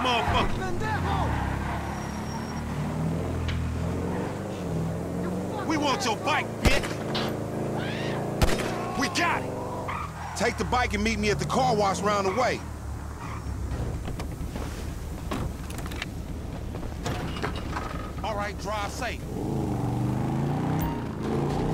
motherfucker. We want your bike, bitch. We got it. Take the bike and meet me at the car wash round the way. All right, drive safe.